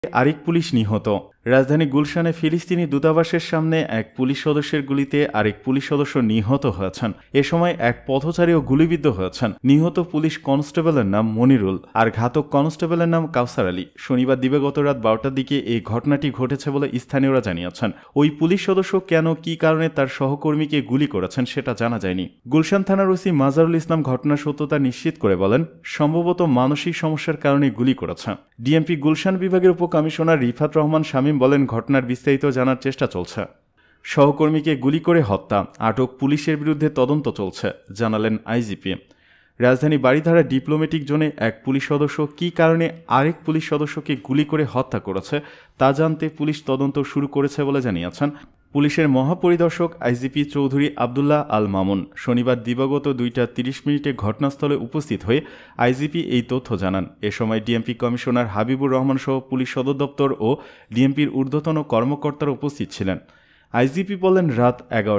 আরেক পুলিশ নিহত। রাজধানী গুলশানে ফিলিস্তিনি দূতাবাসের সামনে এক পুলিশ সদস্যের গুলিতে আরেক পুলিশ সদস্য নিহত হয়েছেন। এ সময় এক পথচারীও গুলিবিদ্ধ হয়েছেন। নিহত পুলিশ কনস্টেবলের নাম মনিরুল আর ঘাতক কনস্টেবলের নাম কাউসার আলী। শনিবার দিবাগত রাত 12টার দিকে এই ঘটনাটি ঘটেছে বলে স্থানীয়রা জানিয়েছেন। ওই পুলিশ সদস্য কেন কী কারণে তার সহকর্মীকে গুলি করেছেন সেটা জানা যায়নি। গুলশান থানার ওসি মাজারুল ইসলাম ঘটনার সত্যতা নিশ্চিত করে বলেন, সম্ভবত মানসিক সমস্যার কারণে গুলি করেছে। ডিএমপি গুলশান বিভাগের উপকমিশনার রিফাত রহমান শামীম বলেন, ঘটনার বিস্তারিত জানার চেষ্টা চলছে। সহকর্মীকে গুলি করে হত্যা, আটক পুলিশের বিরুদ্ধে তদন্ত চলছে, জানালেন আইজিপি। রাজধানী বারিধারা ডিপ্লোম্যাটিক জোনে এক পুলিশ সদস্য কী কারণে আরেক পুলিশ সদস্যকে গুলি করে হত্যা করেছে তা জানতে পুলিশ তদন্ত শুরু করেছে বলে জানিয়েছেন পুলিশের মহাপরিদর্শক আইজিপি চৌধুরী আবদুল্লাহ আল মামুন। শনিবার দিবাগত 2:30 ঘটনাস্থলে উপস্থিত হয়ে আইজিপি এই তথ্য জানান। এ সময় ডিএমপি কমিশনার হাবিবুর রহমান সহ পুলিশ সদর দপ্তর ও ডিএমপির ঊর্ধ্বতন কর্মকর্তারা উপস্থিত ছিলেন। আইজিপি বলেন, রাত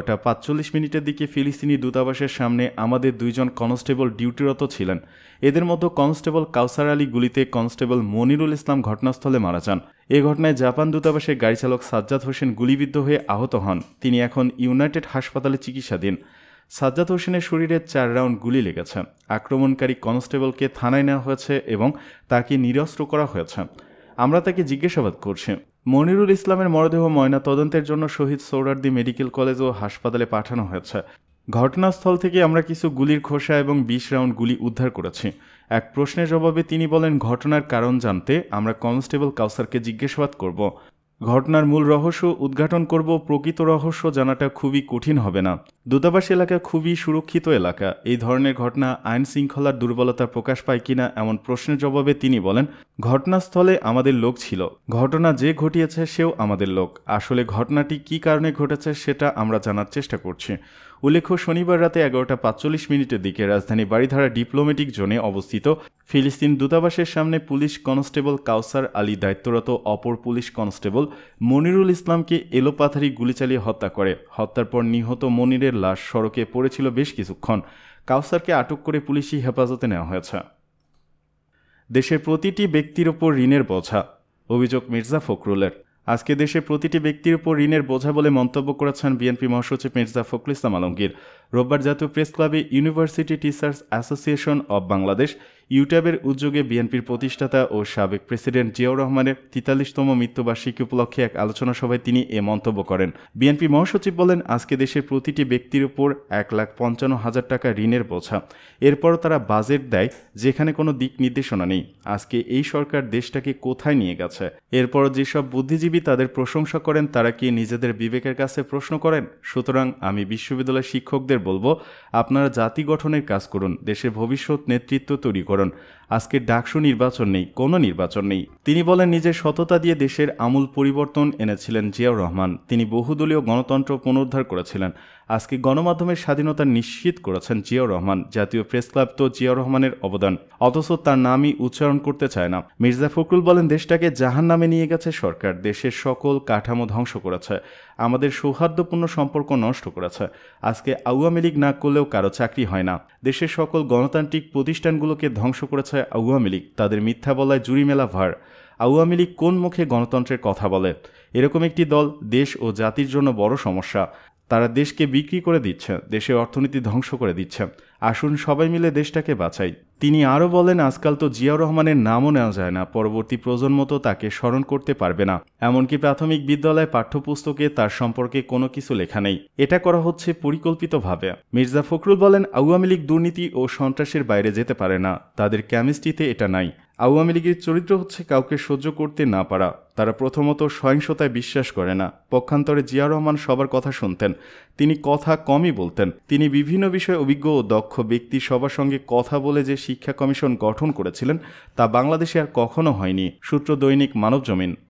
11:45 দিকে ফিলিস্তিনি দূতাবাসের সামনে আমাদের 2 জন কনস্টেবল ডিউটিরত ছিলেন। এদের মধ্যে কনস্টেবল কাউসার আলী গুলিতে কনস্টেবল মনিরুল ইসলাম ঘটনাস্থলে মারা যান। এ ঘটনায় জাপান দূতাবাসের গাড়িচালক সাজ্জাদ হোসেন গুলিবিদ্ধ হয়ে আহত হন। তিনি এখন ইউনাইটেড হাসপাতালে চিকিৎসাধীন। সাজ্জাদ হোসেনের শরীরে 4 রাউন্ড গুলি লেগেছে। আক্রমণকারী কনস্টেবলকে থানায় নেওয়া হয়েছে এবং তাকে নিরস্ত্র করা হয়েছে। আমরা তাকে জিজ্ঞাসাবাদ করছি। মনিরুল ইসলামের মরদেহ ময়না তদন্তের জন্য শহীদ সোহরাওয়ার্দী মেডিকেল কলেজ ও হাসপাতালে পাঠানো হয়েছে। ঘটনাস্থল থেকে আমরা কিছু গুলির খোসা এবং 20 রাউন্ড গুলি উদ্ধার করেছি। এক প্রশ্নের জবাবে তিনি বলেন, ঘটনার কারণ জানতে আমরা কনস্টেবল কাউসারকে জিজ্ঞাসাবাদ করব। ঘটনার মূল রহস্য উদ্ঘাটন করব। প্রকৃত রহস্য জানাটা খুবই কঠিন হবে না। দূতাবাস এলাকা খুবই সুরক্ষিত এলাকা। এই ধরনের ঘটনা আইন শৃঙ্খলার দুর্বলতা প্রকাশ পায় কিনা এমন প্রশ্নের জবাবে তিনি বলেন, ঘটনাস্থলে আমাদের লোক ছিল। ঘটনা যে ঘটিয়েছে সেও আমাদের লোক। আসলে ঘটনাটি কী কারণে ঘটেছে সেটা আমরা জানার চেষ্টা করছি। উল্লেখ্য, শনিবার রাতে 11:45 দিকে রাজধানী বারিধারা ডিপ্লোম্যাটিক জোনে অবস্থিত ফিলিস্তিন দূতাবাসের সামনে পুলিশ কনস্টেবল কাউসার আলী দায়িত্বরত অপর পুলিশ কনস্টেবল মনিরুল ইসলামকে এলোপাথারি গুলি চালিয়ে হত্যা করে। হত্যার পর নিহত মনিরের লাশ সড়কে পড়েছিল বেশ কিছুক্ষণ। কাউসারকে আটক করে পুলিশি হেফাজতে নেওয়া হয়েছে। দেশের প্রতিটি ব্যক্তির ওপর ঋণের বোঝা, অভিযোগ মির্জা ফখরুলের। আজকে দেশের প্রতিটি ব্যক্তির উপর ঋণের বোঝা বলে মন্তব্য করেছেন বিএনপি মহাসচিব মির্জা ফখরুল ইসলাম আলমগীর। রোববার জাতীয় প্রেস ক্লাবে university teachers association of Bangladesh ইউটিউবের উদ্যোগে বিএনপির প্রতিষ্ঠাতা ও সাবেক প্রেসিডেন্ট জিয়াউর রহমানের 43তম মৃত্যুবার্ষিকী উপলক্ষে এক আলোচনা সভায় তিনি এ মন্তব্য করেন। বিএনপি মহাসচিব বলেন, আজকে দেশের প্রতিটি ব্যক্তির উপর 1,55,000 টাকা ঋণের বোঝা। এরপরও তারা বাজেট দেয় যেখানে কোনো দিক নির্দেশনা নেই। আজকে এই সরকার দেশটাকে কোথায় নিয়ে গেছে? এরপরও যেসব বুদ্ধিজীবী তাদের প্রশংসা করেন তারা কি নিজেদের বিবেকের কাছে প্রশ্ন করেন? সুতরাং আমি বিশ্ববিদ্যালয়ের শিক্ষকদের বলবো, আপনারা জাতি গঠনের কাজ করুন, দেশের ভবিষ্যৎ নেতৃত্ব তৈরি করুন। আজকে ডাকসু নির্বাচন নেই, কোনো নির্বাচন নেই। তিনি বলেন, নিজের সততা দিয়ে দেশের আমূল পরিবর্তন এনেছিলেন জিয়াউর রহমান। তিনি বহুদলীয় গণতন্ত্র পুনরুদ্ধার করেছিলেন। আজকে গণমাধ্যমের স্বাধীনতা নিশ্চিত করেছেন জিয়াউর রহমান। জাতীয় প্রেস ক্লাব তো জিয়াউর রহমানের অবদান, অথচ তার নামই উচ্চারণ করতে চায় না। মির্জা ফখরুল বলেন, দেশটাকে জাহান্নামে নিয়ে গেছে সরকার। দেশের সকল কাঠামো ধ্বংস করেছে, আমাদের সৌহার্দ্যপূর্ণ সম্পর্ক নষ্ট করেছে। আজকে আওয়ামী লীগ না করলেও কারো চাকরি হয় না। দেশের সকল গণতান্ত্রিক প্রতিষ্ঠানগুলোকে ধ্বংস করেছে আওয়ামী লীগ। তাদের মিথ্যা বলায় জুরি মেলা ভার। আওয়ামী লীগ কোন মুখে গণতন্ত্রের কথা বলে? এরকম একটি দল দেশ ও জাতির জন্য বড় সমস্যা। তারা দেশকে বিক্রি করে দিচ্ছে, দেশের অর্থনীতি ধ্বংস করে দিচ্ছে। আসুন সবাই মিলে দেশটাকে বাঁচাই। তিনি আরও বলেন, আজকাল তো জিয়াউর রহমানের নামও নেওয়া যায় না, পরবর্তী প্রজন্ম তো তাকে স্মরণ করতে পারবে না। এমনকি প্রাথমিক বিদ্যালয়ে পাঠ্যপুস্তকে তার সম্পর্কে কোনো কিছু লেখা নেই। এটা করা হচ্ছে পরিকল্পিতভাবে। মির্জা ফখরুল বলেন, আওয়ামী লীগ দুর্নীতি ও সন্ত্রাসের বাইরে যেতে পারে না, তাদের কেমিস্ট্রিতে এটা নাই। আওয়ামী লীগের চরিত্র হচ্ছে কাউকে সহ্য করতে না পারা। তারা প্রথমত সহিংসতায় বিশ্বাস করে না। পক্ষান্তরে জিয়াউর রহমান সবার কথা শুনতেন, তিনি কথা কমই বলতেন। তিনি বিভিন্ন বিষয়ে অভিজ্ঞ ও দক্ষ ব্যক্তি সবার সঙ্গে কথা বলে যে শিক্ষা কমিশন গঠন করেছিলেন তা বাংলাদেশে আর কখনো হয়নি। সূত্র দৈনিক মানবজমিন।